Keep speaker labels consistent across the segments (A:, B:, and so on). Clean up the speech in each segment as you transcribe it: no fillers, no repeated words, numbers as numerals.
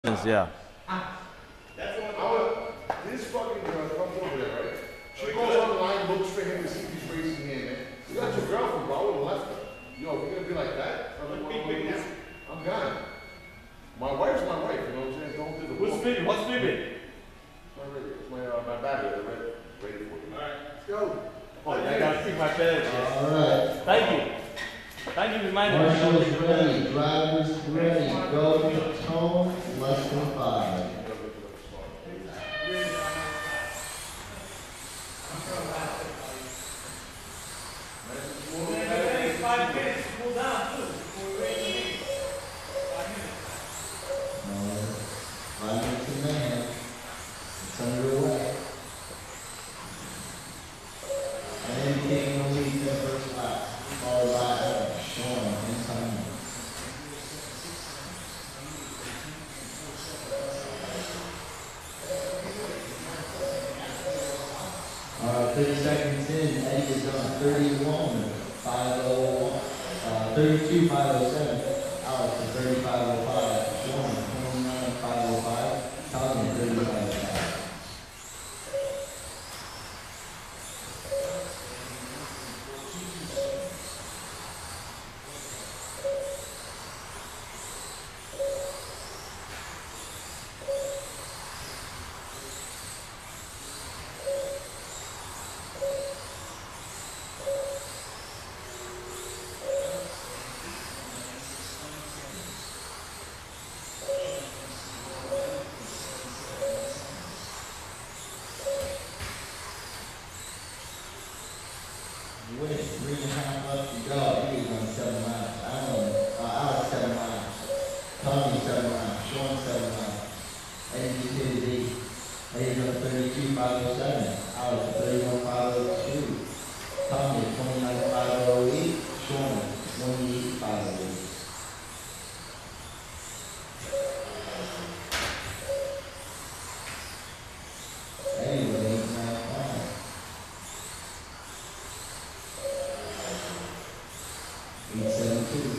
A: Yeah.
B: This fucking girl comes over there, right? She goes online, looks for him to see if he's raising hand, man. You got your girlfriend, bro. I would have left her. Yo, if you're gonna be like that, I'm gone. My wife's my wife, you know what I'm saying? Don't do the
C: What's Phoebe? What's Phoebe?
B: It's my battery. I ready for you.
C: Alright.
B: Let's go.
C: Oh, yeah, I gotta speak my bed.
D: Alright.
C: Thank you. Thank you for reminding me.
D: Marshall's ready, drivers ready, go to tone, less than 5. Alright, 30 seconds in, Eddie is on 31, 501, 32, 507, Alex is 3505, Sean 29, 505, Tommy 3505. Win, 3.5 left to go. He is on 7 miles. Alex 7 miles. Tommy 7 miles. Sean 7 miles. Eddie just hit his 8. Eddie's on 32, 507. Alex 31, 502. Tommy 29, 508. Sean 28, 508. Anyway, 8, 9, 5. 872.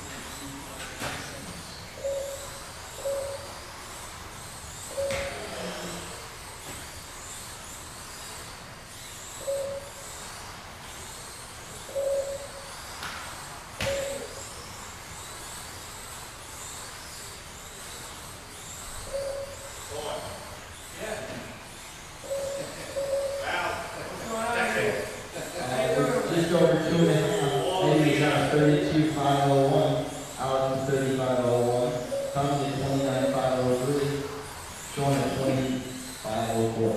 D: Just over 2.5. Eddie's on 32, 501. Alex is 3501. Tommy is 29, 503. Sean is 20, 504.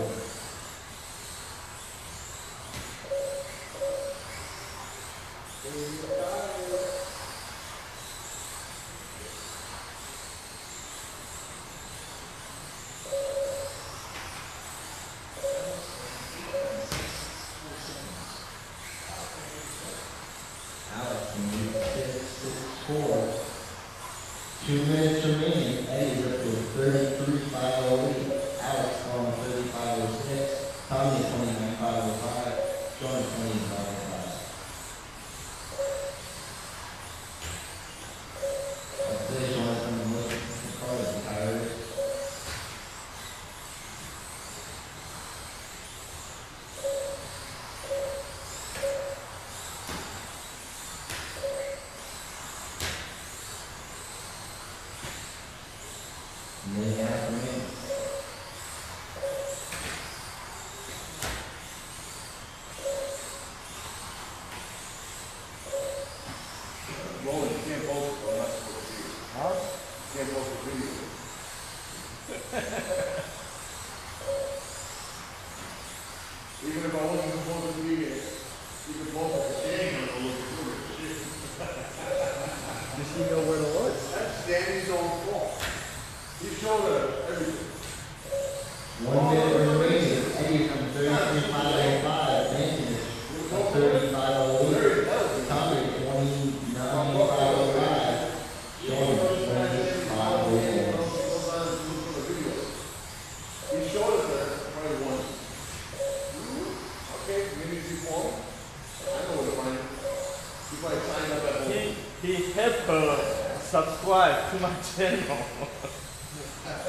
D: Alex in 8,664. 2 minutes remaining. Eddie's up to 33, 508. Alex on 3506. Tommy is 29, 505. Sean is 20, 505. That's it. Sean is on the most cars. Tired. Minute and a half remaining.
B: Roland, you can't post it, bro. I'm not supposed to see it.
A: Huh?
B: You can't post the video. Even if I wasn't supposed to be here, you can post it. She ain't gonna look through it. Shit.
A: Does she know where to look?
B: That's Danny's own fault. He showed her everything.
D: 1 minute remaining. Eddie's on 33, 505. Brandon is on 30, 508. Tommy is 29, 505. Sean is 20, 504.
B: He showed us that probably once. Okay, maybe it's before. I know where to find it. You probably signed up at home.
C: He helped her subscribe to my channel.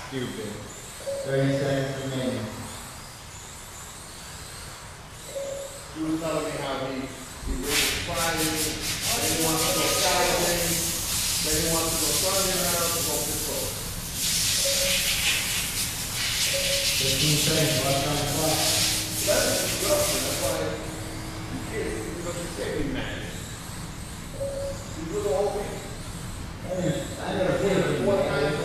C: Stupid.
D: 30 seconds remaining.
B: He was telling me how he was crying, then he wants to go Saturday, then he wants to go Sunday now to go Pittsburgh.
D: 15 seconds, watch on the clock.
B: That's his girlfriend, that's why you can't be mad. He was the whole week.
D: I gotta feel it.
B: What kind of